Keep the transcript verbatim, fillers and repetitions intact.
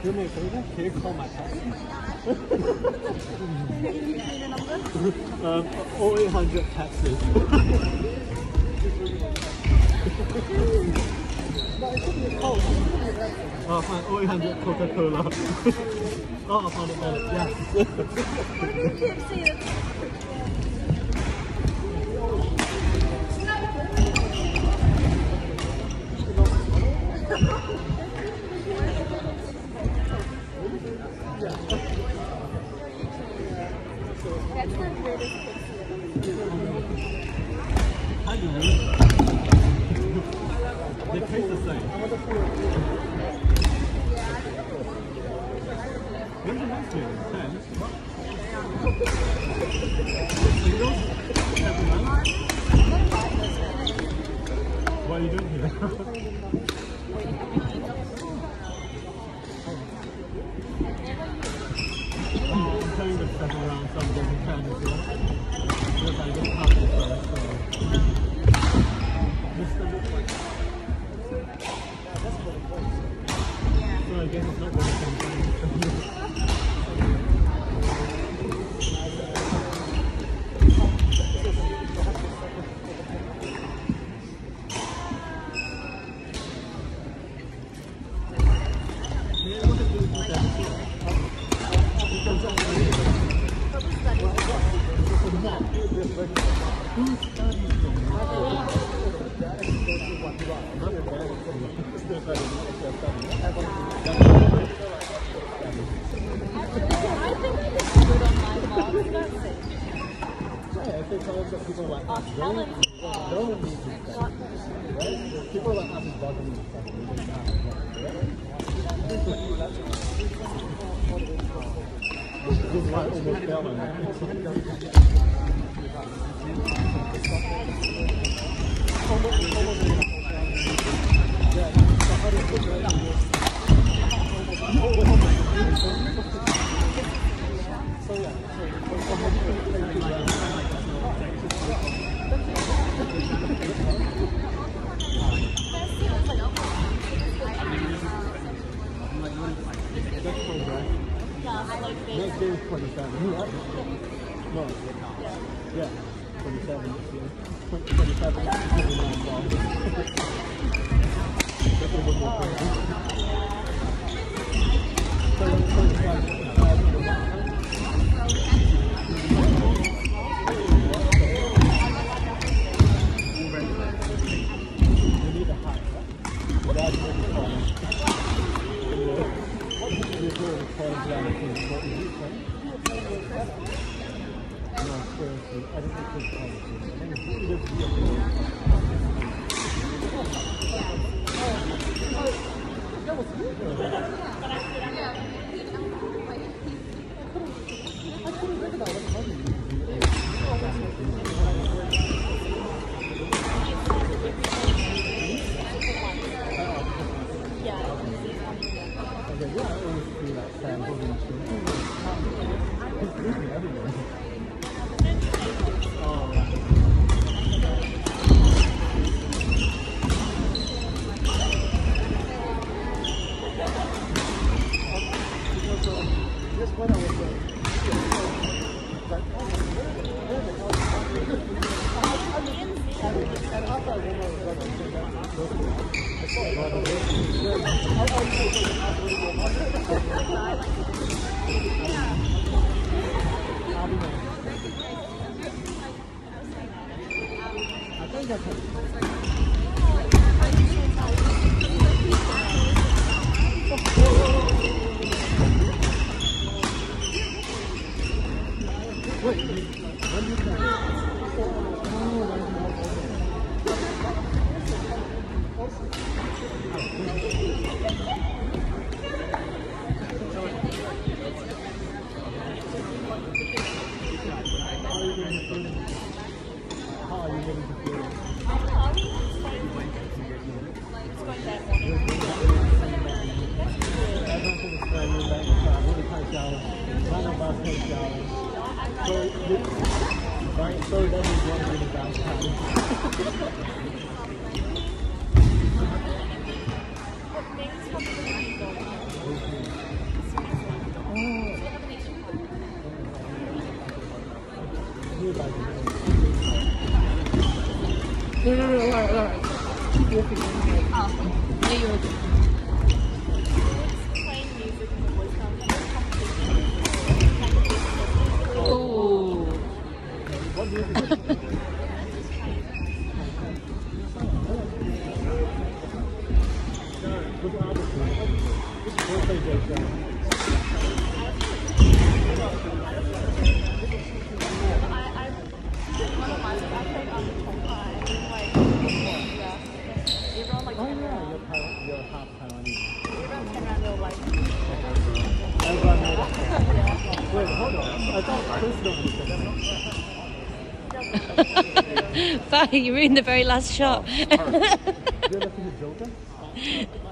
Excuse me, can you call my taxi? Can you give me the number? um, oh eight hundred taxi. Oh, fine, oh eight hundred Coca-Cola. Oh, I found it better, yes. What do you keep saying? That's the greatest How do you read? They taste the same. When's the next game? ten? Singles? Everyone? What are you doing here? I'm trying to step around some of the mechanics here. Because I get happy first, so. So I guess it's not really the same thing. People like us don't don't need to right? People like us is bothering me. This might almost fail on that. So yeah, next day is twenty-seven, right? No. Yeah. twenty-seven. twenty-seven. twenty-nine balls. That's a little more crazy. You need a high, right? That's really fun. No, seriously, I don't think it's policy. I think it's that was good. I couldn't think about it. Yeah, I always feel like Sam holding He's losing everywhere. Oh, right. Because um, just when I was there, like, and after I went out with I saw it right away. I think that's it. Wait, when you can? How are you getting to feel it? I don't know, I mean, it's like, like, it's going that morning. I don't think it's very new like I really can't shower. None of us can shower. So, right, so that is one really bad time. But things have to be going. Yeah, you're Playing music in the voice competition. Oh. What music is it? Which artist is it? We'll say Jay Sean. I, I, one of my, I played on the top high, like, yeah. Everyone like, Oh yeah, you're, Taiwan, you're half Taiwanese. everyone came around, they were like, Everyone knows that. Wait, hold on. I thought Chris nobody said that. Barry, you ruined the very last shot. You're looking at Joker?